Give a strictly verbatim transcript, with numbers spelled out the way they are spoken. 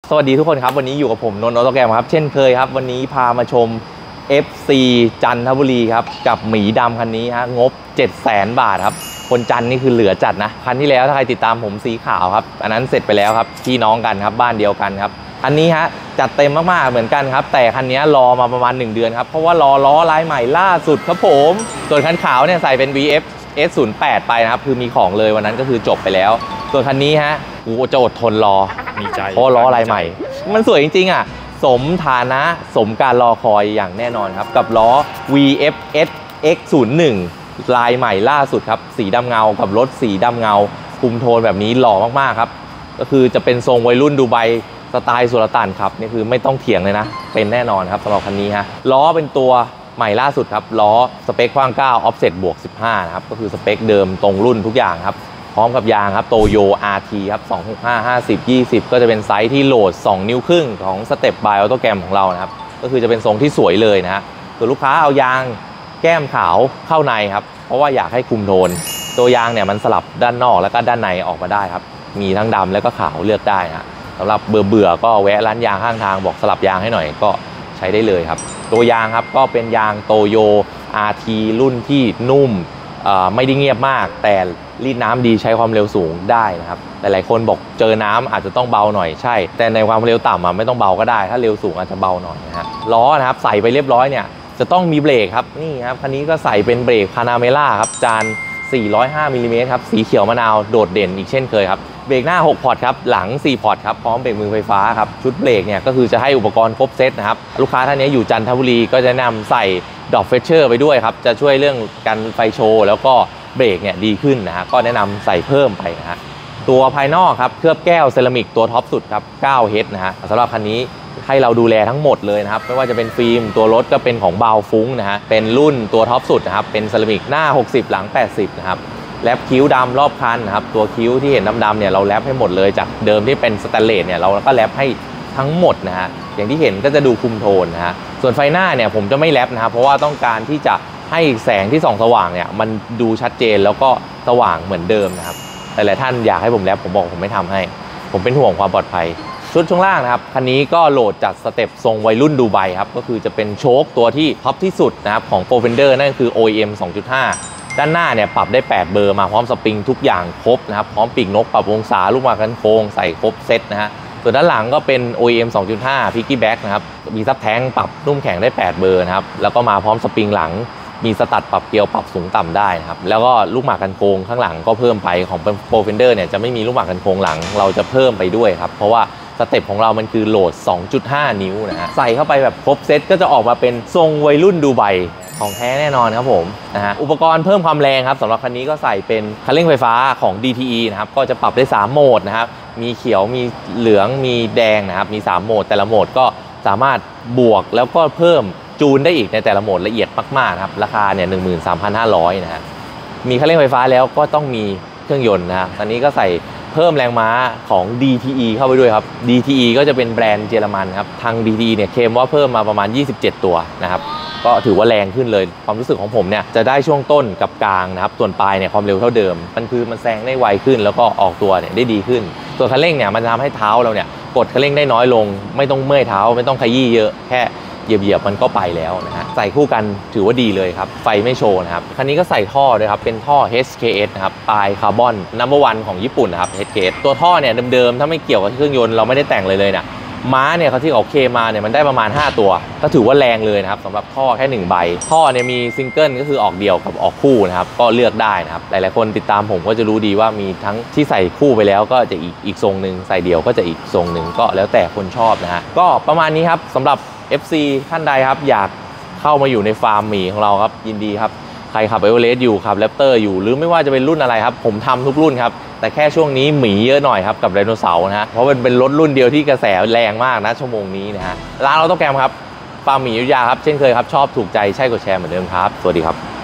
สวัสดีทุกคนครับวันนี้อยู่กับผมนนท์ออโตแกรมครับเช่นเคยครับวันนี้พามาชม เอฟ ซี จันทบุรีครับกับหมีดำคันนี้ฮะงบ เจ็ดแสน บาทครับคนจันนี่คือเหลือจัดนะคันที่แล้วถ้าใครติดตามผมสีขาวครับอันนั้นเสร็จไปแล้วครับพี่น้องกันครับบ้านเดียวกันครับอันนี้ฮะจัดเต็มมากๆเหมือนกันครับแต่คันนี้รอมาประมาณหนึ่งเดือนครับเพราะว่ารอล้อลายใหม่ล่าสุดครับผมส่วนคันขาวเนี่ยใส่เป็น วี เอฟ เอส ศูนย์แปด ไปนะครับคือมีของเลยวันนั้นก็คือจบไปแล้วส่วนคันนี้ฮะกูจะอดทนรอมีใจเพราะล้อลายใหม่มันสวยจริงๆอ่ะสมฐานะสมการรอคอยอย่างแน่นอนครับกับล้อ วี เอฟ เอส เอ็กซ์ ศูนย์หนึ่ง ลายใหม่ล่าสุดครับสีดำเงากับรถสีดำเงาคุมโทนแบบนี้หล่อมากๆครับก็คือจะเป็นทรงวัยรุ่นดูไบสไตล์สุลต่านครับนี่คือไม่ต้องเถียงเลยนะเป็นแน่นอนครับสำหรับคันนี้ฮะล้อเป็นตัวใหม่ล่าสุดครับล้อสเปคกว้างเก้าออฟเซ็ตบวกสิบห้านะครับก็คือสเปคเดิมตรงรุ่นทุกอย่างครับพร้อมกับยางครับโตโย อาร์ ที ครับสองหกห้า ห้าสิบ ยี่สิบก็จะเป็นไซส์ที่โหลดสองนิ้วครึ่งของสเต็ปบายออโตแกรมของเรานะครับก็คือจะเป็นทรงที่สวยเลยนะฮะส่วนลูกค้าเอายางแก้มขาวเข้าในครับเพราะว่าอยากให้คุมโทนตัวยางเนี่ยมันสลับด้านนอกแล้วก็ด้านในออกมาได้ครับมีทั้งดำแล้วก็ขาวเลือกได้นะสำหรับเบื่อเบื่อก็แวะร้านยางข้างทางบอกสลับยางให้หน่อยก็ใช้ได้เลยครับตัวยางครับก็เป็นยางโตโย อาร์ ที รุ่นที่นุ่มไม่ได้เงียบมากแต่รีดน้ำดีใช้ความเร็วสูงได้นะครับหลายๆคนบอกเจอน้ำอาจจะต้องเบาหน่อยใช่แต่ในความเร็วต่ำอ่ะไม่ต้องเบาก็ได้ถ้าเร็วสูงอาจจะเบาหน่อยนะฮะล้อนะครับใส่ไปเรียบร้อยเนี่ยจะต้องมีเบรกครับนี่ครับคันนี้ก็ใส่เป็นเบรกพานาเมล่าครับจานสี่ร้อยห้ามิลลิเมตรครับสีเขียวมะนาวโดดเด่นอีกเช่นเคยครับเบรกหน้าหกพอร์ตครับหลังสี่พอร์ตครับพร้อมเบรกมือไฟฟ้าครับชุดเบรกเนี่ยก็คือจะให้อุปกรณ์ครบเซตนะครับลูกค้าท่านนี้อยู่จันทบุรีก็จะนำใส่ดอกเฟชเชอร์ไปด้วยครับจะช่วยเรื่องการไฟโชว์แล้วก็เบรกเนี่ยดีขึ้นนะฮะก็แนะนำใส่เพิ่มไปนะฮะตัวภายนอกครับเคลือบแก้วเซรามิกตัวท็อปสุดครับเก้าเฮดนะฮะสำหรับคันนี้ให้เราดูแลทั้งหมดเลยนะครับไม่ว่าจะเป็นฟิล์มตัวรถก็เป็นของบาวฟุ้งนะฮะเป็นรุ่นตัวท็อปสุดนะครับเป็นเซรามิกหน้าหกสิบหลังแปดสิบนะครับแรปคิ้วดำรอบคันนะครับตัวคิ้วที่เห็นดำๆเนี่ยเราแรปให้หมดเลยจากเดิมที่เป็นสแตนเลสเนี่ยเราก็แรปให้ทั้งหมดนะฮะอย่างที่เห็นก็จะดูคุมโทนนะฮะส่วนไฟหน้าเนี่ยผมจะไม่แรปนะครับเพราะว่าต้องการที่จะให้แสงที่ส่องสว่างเนี่ยมันดูชัดเจนแล้วก็สว่างเหมือนเดิมนะครับแต่หลายท่านอยากให้ผมแรปผมบอกผมไม่ทำให้ผมเป็นห่วงความปลอดภัยชุดช่วงล่างนะครับคันนี้ก็โหลดจัดสเต็ปทรงวัยรุ่นดูไบครับก็คือจะเป็นโชคตัวที่ท็อปที่สุดนะครับของ โปร เฟนเดอร์ นั่นคือ โอ อี เอ็ม สองจุดห้า ด้านหน้าเนี่ยปรับได้แปดเบอร์มาพร้อมสปริงทุกอย่างครบนะครับพร้อมปีกนกปรับองศาลูกหมากกันโค้งใส่ครบเซตนะฮะส่วนด้านหลังก็เป็น โอ อี เอ็ม สองจุดห้า Piggyback นะครับมีซับแท้งปรับนุ่มแข็งได้แปดเบอร์นะครับแล้วก็มาพร้อมสปริงหลังมีสตัดปรับเกลียวปรับสูงต่ำได้นะครับแล้วก็ลูกหมากกันโค้งข้างหลังก็เพิ่มไปของ โปร เฟนเดอร์ เนี่ยจะไม่มีลูกหมากกันโค้งหลังเราจะเพิ่มไปด้วยครับเพราะว่าสเต็ปของเรามันคือโหลด สองจุดห้า นิ้วนะฮะใส่เข้าไปแบบครบเซตก็จะออกมาเป็นทรงวัยรุ่นดูไบของแท้แน่นอนครับผมนะฮะอุปกรณ์เพิ่มความแรงครับสำหรับคันนี้ก็ใส่เป็นคันเร่งไฟฟ้าของ ดี ที อี นะครับก็จะปรับได้สามโหมดนะครับมีเขียวมีเหลืองมีแดงนะครับมีสามโหมดแต่ละโหมดก็สามารถบวกแล้วก็เพิ่มจูนได้อีกในแต่ละโหมดละเอียดมากๆครับราคาเนี่ย หนึ่งหมื่นสามพันห้าร้อย นะฮะมีคันเร่งไฟฟ้าแล้วก็ต้องมีเครื่องยนต์นะฮะตอนนี้ก็ใส่เพิ่มแรงม้าของ ดี ที อี เข้าไปด้วยครับ ดี ที อี ก็จะเป็นแบรนด์เยอรมันครับทาง ดี ที อี เนี่ยเคลมว่าเพิ่มมาประมาณยี่สิบเจ็ดตัวนะครับก็ถือว่าแรงขึ้นเลยความรู้สึกของผมเนี่ยจะได้ช่วงต้นกับกลางนะครับส่วนปลายเนี่ยความเร็วเท่าเดิมมันคือมันแซงได้ไวขึ้นแล้วก็ออกตัวเนี่ยได้ดีขึ้นตัวคันเร่งเนี่ยมันจะทำให้เท้าเราเนี่ยกดคันเร่งได้น้อยลงไม่ต้องเมื่อยเท้าไม่ต้องขยี้เยอะแค่เหยียบๆมันก็ไปแล้วนะฮะใส่คู่กันถือว่าดีเลยครับไฟไม่โชว์นะครับคันนี้ก็ใส่ท่อด้วยครับเป็นท่อ เอช เค เอส นะครับปลายคาร์บอนนัมเบอร์วันของญี่ปุ่นนะครับ เอช เค เอส ตัวท่อเนี่ยเดิมๆถ้าไม่เกี่ยวกับเครื่องยนต์เราไม่ได้แต่งเลยเลยนะม้าเนี่ยเขาที่ออกเคมาเนี่ยมันได้ประมาณห้าตัวก็ถือว่าแรงเลยนะครับสำหรับท่อแค่หนึ่งใบท่อเนี่ยมีซิงเกิลก็คือออกเดี่ยวกับออกคู่นะครับก็เลือกได้นะครับหลายๆคนติดตามผมก็จะรู้ดีว่ามีทั้งที่ใส่คู่ไปแล้วก็จะอีกอีกทรงหนึ่งใส่เดี่ยวก็จะอีกทรงหนึ่งก็แล้วแต่คนชอบนะฮะก็ประมาณนี้ครับสำหรับ เอฟ ซี ท่านใดครับอยากเข้ามาอยู่ในฟาร์มหมีของเราครับยินดีครับใครขับเอเวอเรสต์อยู่ขับแรปเตอร์อยู่หรือไม่ว่าจะเป็นรุ่นอะไรครับผมทำทุกรุ่นครับแต่แค่ช่วงนี้หมีเยอะหน่อยครับกับไดโนเสาร์นะฮะเพราะมันเป็นรถรุ่นเดียวที่กระแสแรงมากนะชั่วโมงนี้นะฮะร้านออโตแกรมครับฟาร์มหมีอยุธยาครับเช่นเคยครับชอบถูกใจใช่กดแชร์เหมือนเดิมครับสวัสดีครับ